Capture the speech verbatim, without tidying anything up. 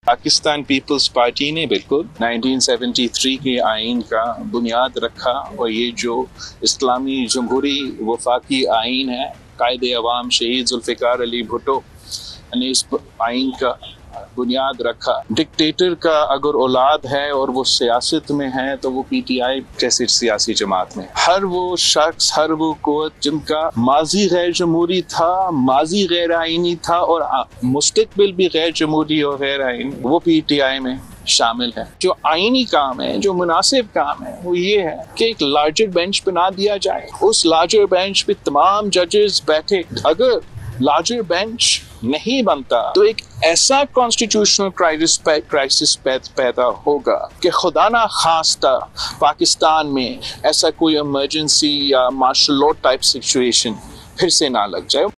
Pakistan peoples party ने बिल्कुल उन्नीस सौ तिहत्तर के आइन का बुनियाद रखा और ये जो इस्लामी जमहूरी वफाकी आइन है, कायदे अवाम शहीद जुल्फ़िकार अली भुट्टो ने इस आइन का बुनियाद रखा। डिक्टेटर का अगर औलाद है और वो सियासत में है तो वो पीटीआई जैसी सियासी जमात में, हर वो शख्स, हर वो क़ुव्वत जिनका माजी गैर जमहूरी था, माजी गैर आइनी था और मुस्तकबिल भी गैर जमहूरी और गैर आइनी, वो पीटीआई में शामिल है। जो आइनी काम है, जो मुनासिब काम है, वो ये है कि एक लार्जर बेंच बना दिया जाए। उस लार्जर बेंच पे तमाम जजेस बैठे। अगर लार्जर बेंच नहीं बनता तो एक ऐसा कॉन्स्टिट्यूशनल क्राइसिस क्राइसिस पैदा होगा कि खुदा ना खास्ता पाकिस्तान में ऐसा कोई इमरजेंसी या मार्शल लॉ टाइप सिचुएशन फिर से ना लग जाए।